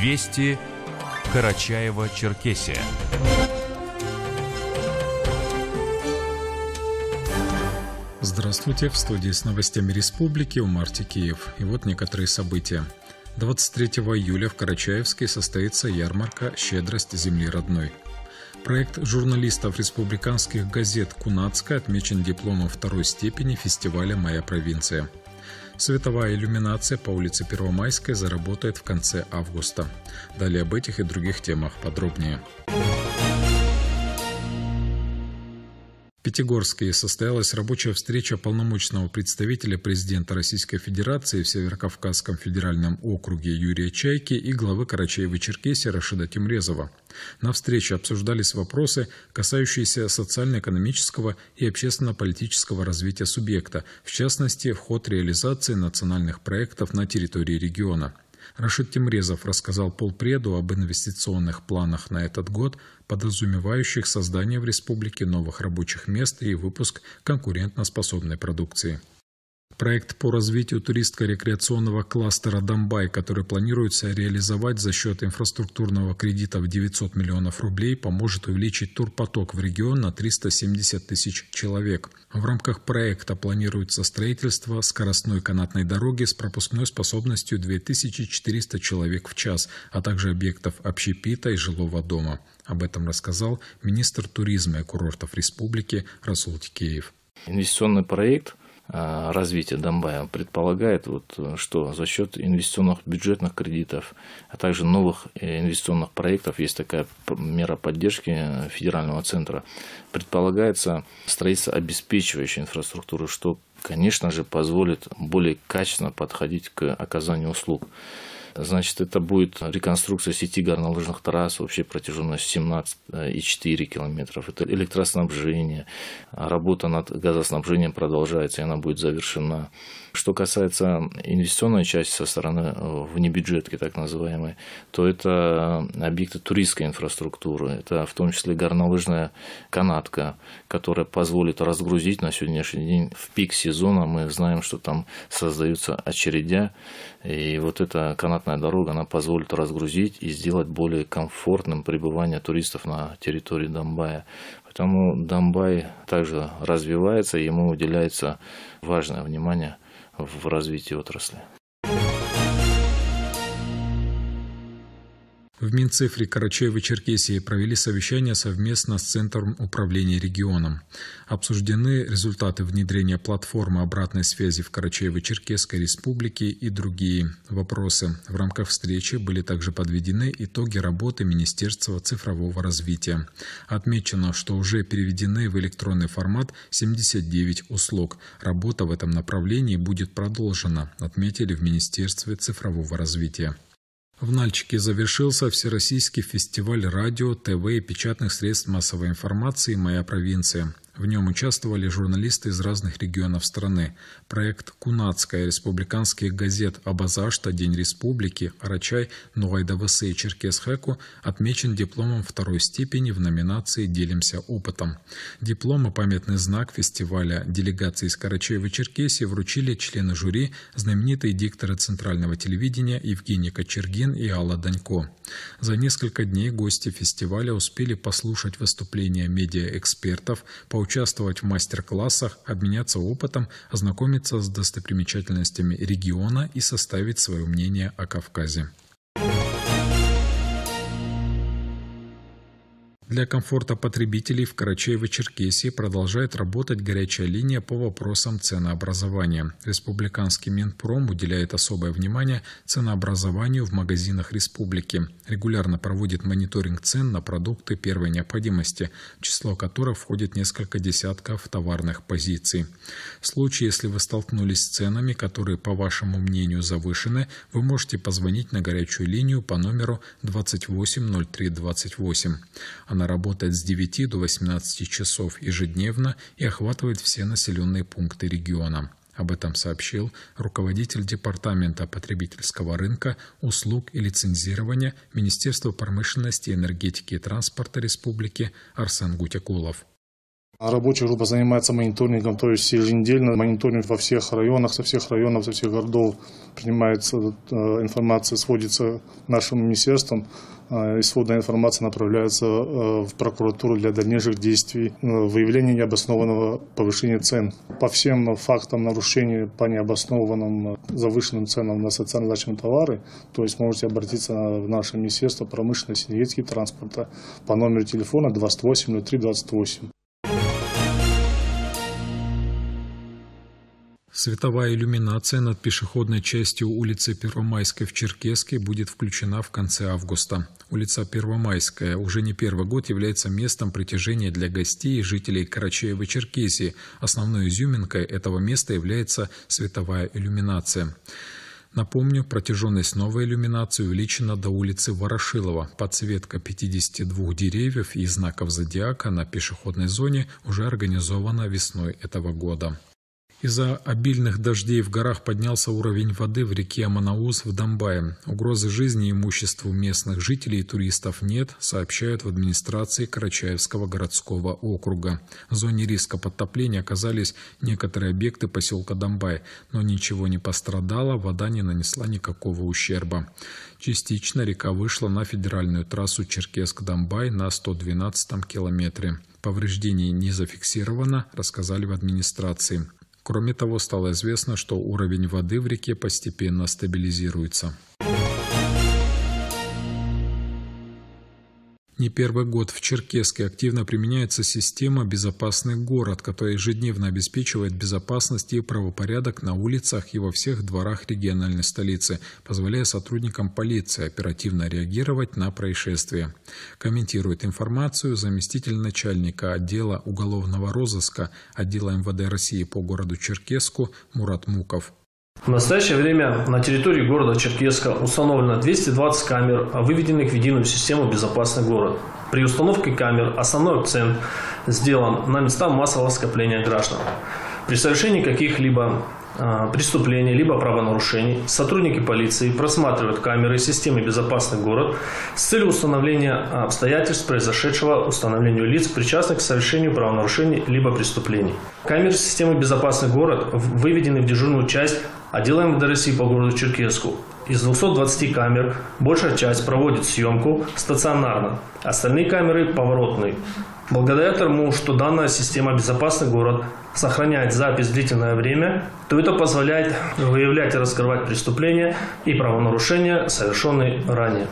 Вести Карачаево-Черкесия. Здравствуйте, в студии с новостями республики Умар Текеев. И вот некоторые события. 23 июля в Карачаевске состоится ярмарка «Щедрость земли родной». Проект журналистов республиканских газет «Кунацкая» отмечен дипломом второй степени фестиваля «Моя провинция». Световая иллюминация по улице Первомайской заработает в конце августа. Далее об этих и других темах подробнее. В Пятигорске состоялась рабочая встреча полномочного представителя президента Российской Федерации в Северокавказском федеральном округе Юрия Чайки и главы Карачаево-Черкесии Рашида Тимрезова. На встрече обсуждались вопросы, касающиеся социально-экономического и общественно-политического развития субъекта, в частности, в ход реализации национальных проектов на территории региона. Рашид Тимрезов рассказал полпреду об инвестиционных планах на этот год, подразумевающих создание в республике новых рабочих мест и выпуск конкурентоспособной продукции. Проект по развитию туристско-рекреационного кластера «Домбай», который планируется реализовать за счет инфраструктурного кредита в 900 миллионов рублей, поможет увеличить турпоток в регион на 370 тысяч человек. В рамках проекта планируется строительство скоростной канатной дороги с пропускной способностью 2400 человек в час, а также объектов общепита и жилого дома. Об этом рассказал министр туризма и курортов республики Расул Текеев. Инвестиционный проект развитие Домбая предполагает, что за счет инвестиционных бюджетных кредитов, а также новых инвестиционных проектов, есть такая мера поддержки федерального центра, предполагается строительство обеспечивающей инфраструктуры, что, конечно же, позволит более качественно подходить к оказанию услуг. Значит, это будет реконструкция сети горнолыжных трасс, общей протяженностью 17,4 километров. Это электроснабжение, работа над газоснабжением продолжается, и она будет завершена. Что касается инвестиционной части со стороны внебюджетки, так называемой, то это объекты туристской инфраструктуры. Это в том числе горнолыжная канатка, которая позволит разгрузить на сегодняшний день в пик сезона. Мы знаем, что там создаются очередя, и вот эта канатная дорога, она позволит разгрузить и сделать более комфортным пребывание туристов на территории Домбая. Поэтому Домбай также развивается, и ему уделяется важное внимание в развитии отрасли. В Минцифре Карачаево-Черкесии провели совещание совместно с Центром управления регионом. Обсуждены результаты внедрения платформы обратной связи в Карачаево-Черкесской республике и другие вопросы. В рамках встречи были также подведены итоги работы Министерства цифрового развития. Отмечено, что уже переведены в электронный формат 79 услуг. Работа в этом направлении будет продолжена, отметили в Министерстве цифрового развития. В Нальчике завершился Всероссийский фестиваль радио, ТВ и печатных средств массовой информации «Моя провинция». В нем участвовали журналисты из разных регионов страны. Проект «Кунацкая» республиканских газет «Абазашта», «День республики», «Арачай», «Нугайдавасы» и «Черкесхэку» отмечен дипломом второй степени в номинации «Делимся опытом». Диплом и памятный знак фестиваля делегации из Карачаево-Черкесии вручили члены жюри, знаменитые дикторы центрального телевидения Евгений Кочергин и Алла Данько. За несколько дней гости фестиваля успели послушать выступления медиаэкспертов, поучаствовать в мастер-классах, обменяться опытом, ознакомиться с достопримечательностями региона и составить свое мнение о Кавказе. Для комфорта потребителей в Карачаево-Черкесии продолжает работать горячая линия по вопросам ценообразования. Республиканский Минпром уделяет особое внимание ценообразованию в магазинах республики. Регулярно проводит мониторинг цен на продукты первой необходимости, в число которых входит несколько десятков товарных позиций. В случае, если вы столкнулись с ценами, которые, по вашему мнению, завышены, вы можете позвонить на горячую линию по номеру 280328. Она работает с 9 до 18 часов ежедневно и охватывает все населенные пункты региона. Об этом сообщил руководитель Департамента потребительского рынка, услуг и лицензирования Министерства промышленности, энергетики и транспорта Республики Арсен Гутякулов. Рабочая группа занимается мониторингом, то есть еженедельно мониторинг во всех районах, со всех районов, со всех городов принимается информация, сводится нашим министерством. Исходная информация направляется в прокуратуру для дальнейших действий, выявления необоснованного повышения цен. По всем фактам нарушений по необоснованным завышенным ценам на социально значимые товары, то есть можете обратиться в наше Министерство промышленности и энергетики транспорта по номеру телефона 28 03 28. Световая иллюминация над пешеходной частью улицы Первомайской в Черкесске будет включена в конце августа. Улица Первомайская уже не первый год является местом притяжения для гостей и жителей Карачаева-Черкесии. Основной изюминкой этого места является световая иллюминация. Напомню, протяженность новой иллюминации увеличена до улицы Ворошилова. Подсветка 52 деревьев и знаков зодиака на пешеходной зоне уже организована весной этого года. Из-за обильных дождей в горах поднялся уровень воды в реке Аманауз в Домбае. Угрозы жизни и имуществу местных жителей и туристов нет, сообщают в администрации Карачаевского городского округа. В зоне риска подтопления оказались некоторые объекты поселка Домбай, но ничего не пострадало, вода не нанесла никакого ущерба. Частично река вышла на федеральную трассу Черкесск-Домбай на 112-м километре. Повреждений не зафиксировано, рассказали в администрации. Кроме того, стало известно, что уровень воды в реке постепенно стабилизируется. Не первый год в Черкесске активно применяется система «Безопасный город», которая ежедневно обеспечивает безопасность и правопорядок на улицах и во всех дворах региональной столицы, позволяя сотрудникам полиции оперативно реагировать на происшествия. Комментирует информацию заместитель начальника отдела уголовного розыска отдела МВД России по городу Черкесску Мурат Муков. В настоящее время на территории города Черкесска установлено 220 камер, выведенных в единую систему «Безопасный город». При установке камер основной акцент сделан на места массового скопления граждан. При совершении каких-либо преступлений либо правонарушений сотрудники полиции просматривают камеры системы «Безопасный город» с целью установления обстоятельств произошедшего, установлению лиц, причастных к совершению правонарушений либо преступлений. Камеры системы «Безопасный город» выведены в дежурную часть отдела МВД России по городу Черкесску. Из 220 камер большая часть проводит съемку стационарно, остальные камеры поворотные. Благодаря тому, что данная система «Безопасный город» сохраняет запись длительное время, то это позволяет выявлять и раскрывать преступления и правонарушения, совершенные ранее.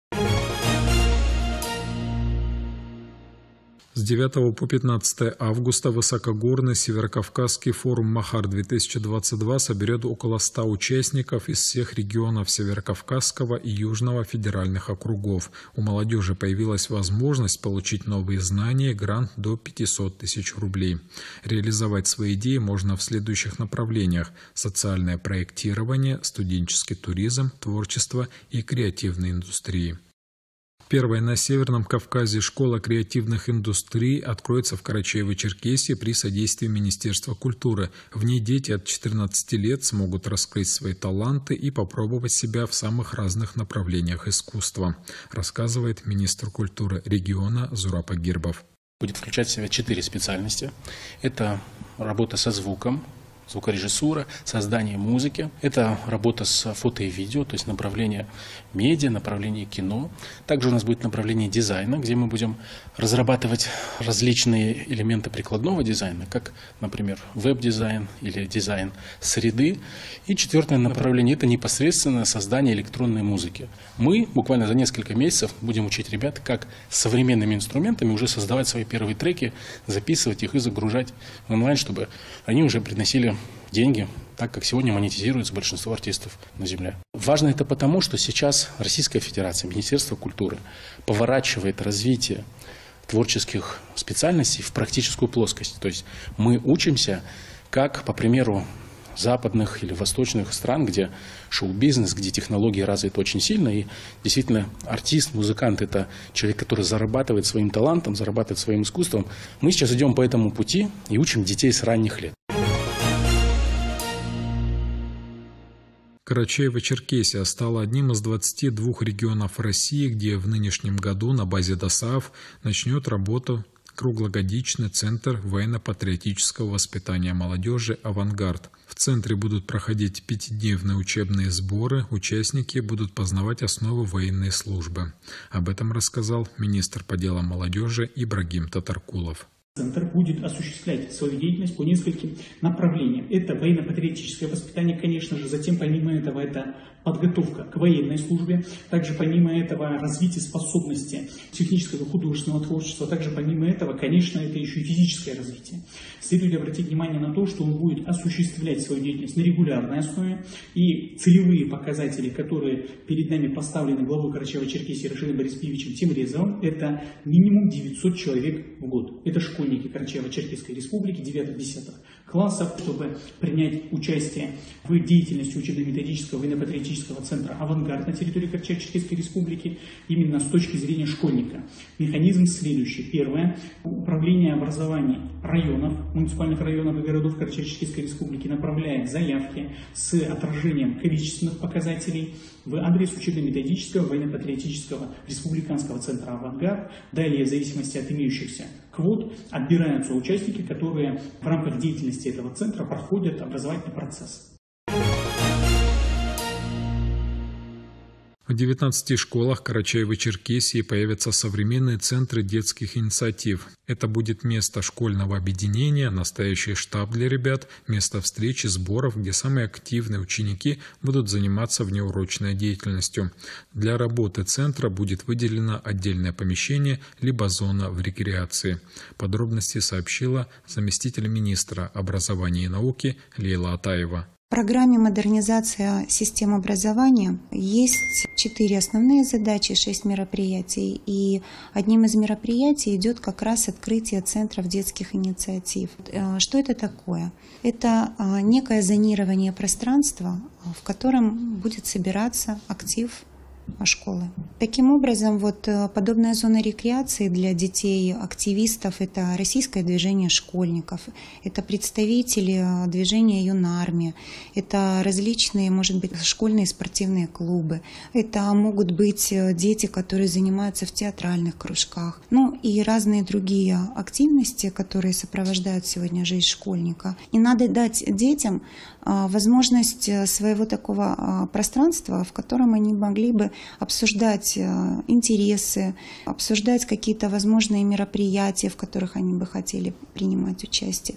С 9 по 15 августа высокогорный Северокавказский форум «Махар-2022» соберет около 100 участников из всех регионов Северокавказского и Южного федеральных округов. У молодежи появилась возможность получить новые знания и грант до 500 тысяч рублей. Реализовать свои идеи можно в следующих направлениях: социальное проектирование, студенческий туризм, творчество и креативные индустрии. Первая на Северном Кавказе школа креативных индустрий откроется в Карачаево-Черкесии при содействии Министерства культуры. В ней дети от 14 лет смогут раскрыть свои таланты и попробовать себя в самых разных направлениях искусства, рассказывает министр культуры региона Зураб Агирбов. Будет включать в себя 4 специальности. Это работа со звуком, звукорежиссура, создание музыки. Это работа с фото и видео, то есть направление медиа, направление кино. Также у нас будет направление дизайна, где мы будем разрабатывать различные элементы прикладного дизайна, как, например, веб-дизайн или дизайн среды. И 4 направление – это непосредственно создание электронной музыки. Мы буквально за несколько месяцев будем учить ребят, как с современными инструментами уже создавать свои первые треки, записывать их и загружать в онлайн, чтобы они уже приносили деньги, так как сегодня монетизируется большинство артистов на земле. Важно это потому, что сейчас Российская Федерация, Министерство культуры поворачивает развитие творческих специальностей в практическую плоскость. То есть мы учимся, как, по примеру, западных или восточных стран, где шоу-бизнес, где технологии развиты очень сильно, и действительно артист, музыкант – это человек, который зарабатывает своим талантом, зарабатывает своим искусством. Мы сейчас идем по этому пути и учим детей с ранних лет. Карачаево-Черкесия стала одним из 22 регионов России, где в нынешнем году на базе ДОСААФ начнет работу круглогодичный центр военно-патриотического воспитания молодежи «Авангард». В центре будут проходить 5-дневные учебные сборы, участники будут познавать основы военной службы. Об этом рассказал министр по делам молодежи Ибрагим Татаркулов. Центр будет осуществлять свою деятельность по нескольким направлениям. Это военно-патриотическое воспитание, конечно же, затем помимо этого это подготовка к военной службе, также помимо этого развитие способности технического и художественного творчества, также помимо этого, конечно, это еще и физическое развитие. Следует обратить внимание на то, что он будет осуществлять свою деятельность на регулярной основе, и целевые показатели, которые перед нами поставлены главой Карачаево-Черкесии Рашидом Борисовичем Тимрезовым, это минимум 900 человек в год. Это школьники Карачаево-Черкесской республики 9-10 классов, чтобы принять участие в деятельности учебно-методического военно-патриотического центра «Авангард» на территории Карачаево-Черкесской республики именно с точки зрения школьника. Механизм следующий. Первое. Управление образования районов, муниципальных районов и городов Карачаево-Черкесской республики направляет заявки с отражением количественных показателей в адрес учебно-методического военно-патриотического республиканского центра «Авангард». Далее, в зависимости от имеющихся квот, отбираются участники, которые в рамках деятельности этого центра проходят образовательный процесс. В 19 школах Карачаево-Черкесии появятся современные центры детских инициатив. Это будет место школьного объединения, настоящий штаб для ребят, место встречи, сборов, где самые активные ученики будут заниматься внеурочной деятельностью. Для работы центра будет выделено отдельное помещение, либо зона в рекреации. Подробности сообщила заместитель министра образования и науки Лейла Атаева. В программе «Модернизация систем образования» есть 4 основные задачи, 6 мероприятий. И одним из мероприятий идет как раз открытие центров детских инициатив. Что это такое? Это некое зонирование пространства, в котором будет собираться актив школы. Таким образом, подобная зона рекреации для детей-активистов – это российское движение школьников, это представители движения Юнармия, это различные, может быть, школьные спортивные клубы, это могут быть дети, которые занимаются в театральных кружках, и разные другие активности, которые сопровождают сегодня жизнь школьника. И надо дать детям возможность своего такого пространства, в котором они могли бы обсуждать интересы, обсуждать какие-то возможные мероприятия, в которых они бы хотели принимать участие.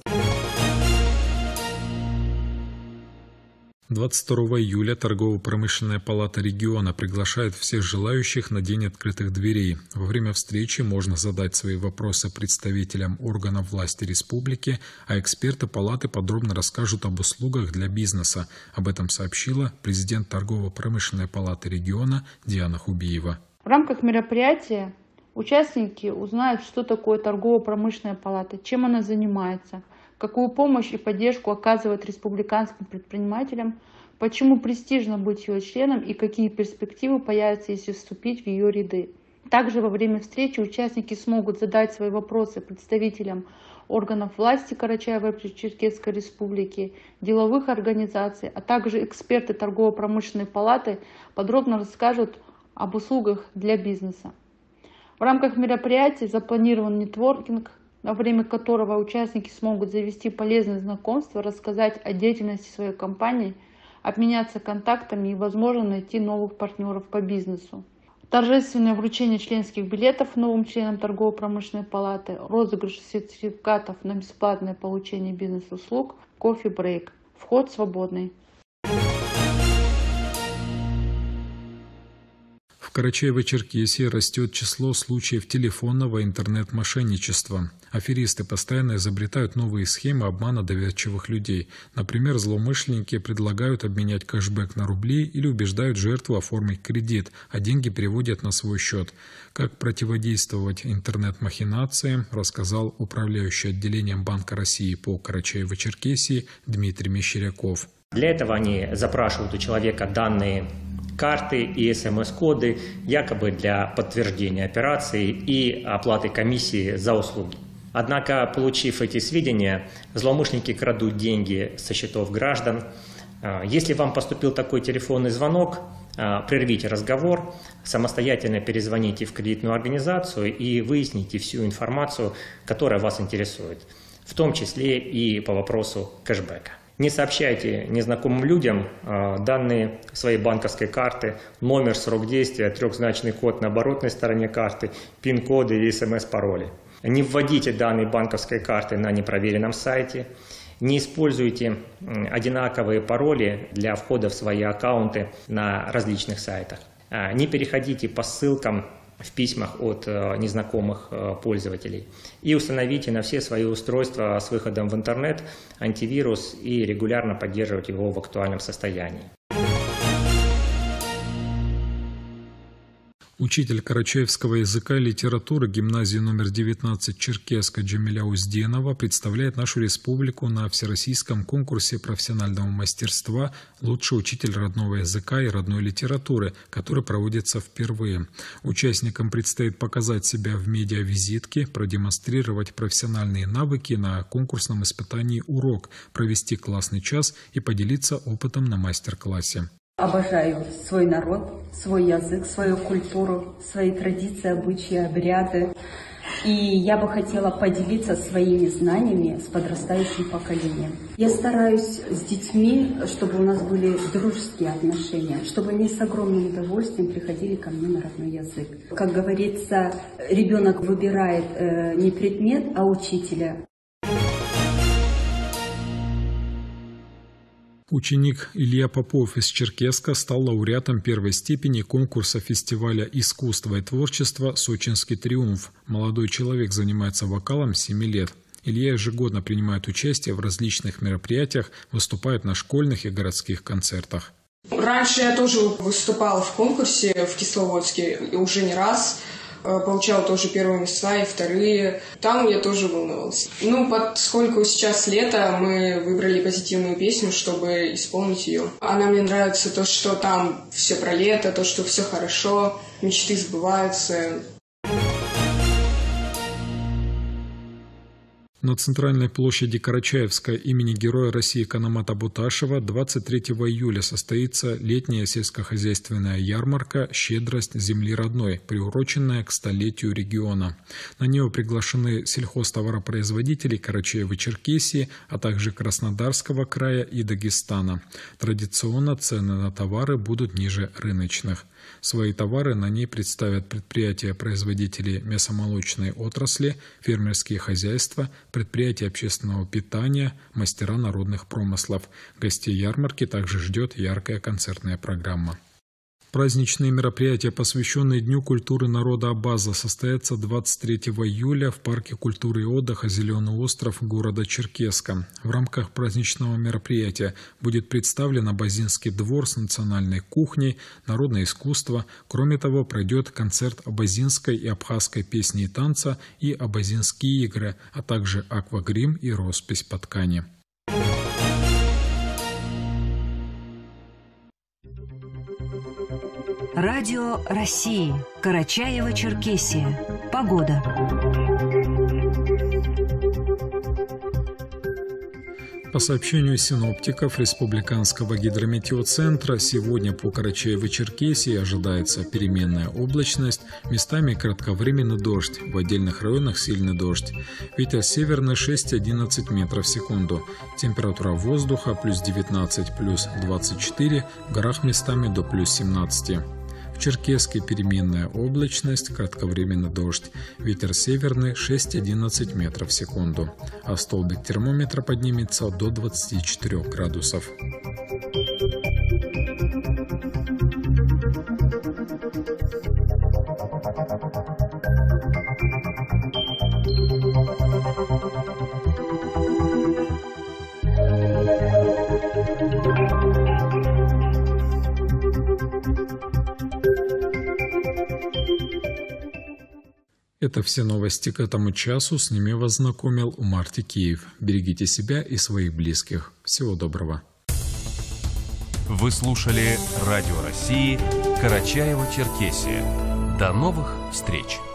22 июля Торгово-промышленная палата региона приглашает всех желающих на День открытых дверей. Во время встречи можно задать свои вопросы представителям органов власти республики, а эксперты палаты подробно расскажут об услугах для бизнеса. Об этом сообщила президент Торгово-промышленной палаты региона Диана Хубиева. В рамках мероприятия участники узнают, что такое Торгово-промышленная палата, чем она занимается, какую помощь и поддержку оказывает республиканским предпринимателям, почему престижно быть ее членом и какие перспективы появятся, если вступить в ее ряды. Также во время встречи участники смогут задать свои вопросы представителям органов власти Карачаево-Черкесской республики, деловых организаций, а также эксперты торгово-промышленной палаты подробно расскажут об услугах для бизнеса. В рамках мероприятия запланирован нетворкинг, во время которого участники смогут завести полезные знакомства, рассказать о деятельности своей компании, обменяться контактами и, возможно, найти новых партнеров по бизнесу. Торжественное вручение членских билетов новым членам торгово-промышленной палаты, розыгрыш сертификатов на бесплатное получение бизнес-услуг, кофе-брейк. Вход свободный. В Карачаево-Черкесии растет число случаев телефонного интернет-мошенничества. Аферисты постоянно изобретают новые схемы обмана доверчивых людей. Например, злоумышленники предлагают обменять кэшбэк на рубли или убеждают жертву оформить кредит, а деньги переводят на свой счет. Как противодействовать интернет-махинациям, рассказал управляющий отделением Банка России по Карачаево-Черкесии Дмитрий Мещеряков. Для этого они запрашивают у человека данные карты и СМС-коды, якобы для подтверждения операции и оплаты комиссии за услуги. Однако, получив эти сведения, злоумышленники крадут деньги со счетов граждан. Если вам поступил такой телефонный звонок, прервите разговор, самостоятельно перезвоните в кредитную организацию и выясните всю информацию, которая вас интересует, в том числе и по вопросу кэшбэка. Не сообщайте незнакомым людям данные своей банковской карты, номер, срок действия, трехзначный код на оборотной стороне карты, пин-коды и смс-пароли. Не вводите данные банковской карты на непроверенном сайте. Не используйте одинаковые пароли для входа в свои аккаунты на различных сайтах. Не переходите по ссылкам в письмах от незнакомых пользователей. И установите на все свои устройства с выходом в интернет антивирус и регулярно поддерживать его в актуальном состоянии. Учитель карачаевского языка и литературы гимназии номер 19 Черкесска Джамиля Узденова представляет нашу республику на Всероссийском конкурсе профессионального мастерства «Лучший учитель родного языка и родной литературы», который проводится впервые. Участникам предстоит показать себя в медиавизитке, продемонстрировать профессиональные навыки на конкурсном испытании «Урок», провести классный час и поделиться опытом на мастер-классе. Обожаю свой народ, свой язык, свою культуру, свои традиции, обычаи, обряды. И я бы хотела поделиться своими знаниями с подрастающим поколением. Я стараюсь с детьми, чтобы у нас были дружеские отношения, чтобы они с огромным удовольствием приходили ко мне на родной язык. Как говорится, ребенок выбирает не предмет, а учителя. Ученик Илья Попов из Черкесска стал лауреатом первой степени конкурса фестиваля искусства и творчества «Сочинский триумф». Молодой человек занимается вокалом 7 лет. Илья ежегодно принимает участие в различных мероприятиях, выступает на школьных и городских концертах. Раньше я тоже выступала в конкурсе в Кисловодске уже не раз. Получала тоже первые места и вторые. Там я тоже волновалась. Поскольку сейчас лето, мы выбрали позитивную песню, чтобы исполнить ее. Она мне нравится, то, что там все про лето, то, что все хорошо, мечты сбываются. На центральной площади Карачаевска имени Героя России Канамата Буташева 23 июля состоится летняя сельскохозяйственная ярмарка «Щедрость земли родной», приуроченная к столетию региона. На нее приглашены сельхозтоваропроизводители Карачаево-Черкесии, а также Краснодарского края и Дагестана. Традиционно цены на товары будут ниже рыночных. Свои товары на ней представят предприятия-производители мясомолочной отрасли, фермерские хозяйства, предприятия общественного питания, мастера народных промыслов. Гостей ярмарки также ждет яркая концертная программа. Праздничные мероприятия, посвященные Дню культуры народа Абаза, состоятся 23 июля в Парке культуры и отдыха «Зеленый остров» города Черкесска. В рамках праздничного мероприятия будет представлен абазинский двор с национальной кухней, народное искусство. Кроме того, пройдет концерт абазинской и абхазской песни и танца и абазинские игры, а также аквагрим и роспись по ткани. Радио России. Карачаево-Черкесия. Погода. По сообщению синоптиков Республиканского гидрометеоцентра, сегодня по Карачаево-Черкесии ожидается переменная облачность, местами кратковременный дождь, в отдельных районах сильный дождь. Ветер северный 6-11 метров в секунду. Температура воздуха плюс 19, плюс 24, в горах местами до плюс 17. В Черкесске переменная облачность, кратковременный дождь. Ветер северный 6-11 метров в секунду. А столбик термометра поднимется до 24 градусов. Это все новости к этому часу. С ними вас знакомил Умар Текеев. Берегите себя и своих близких. Всего доброго. Вы слушали Радио России Карачаево-Черкесия. До новых встреч!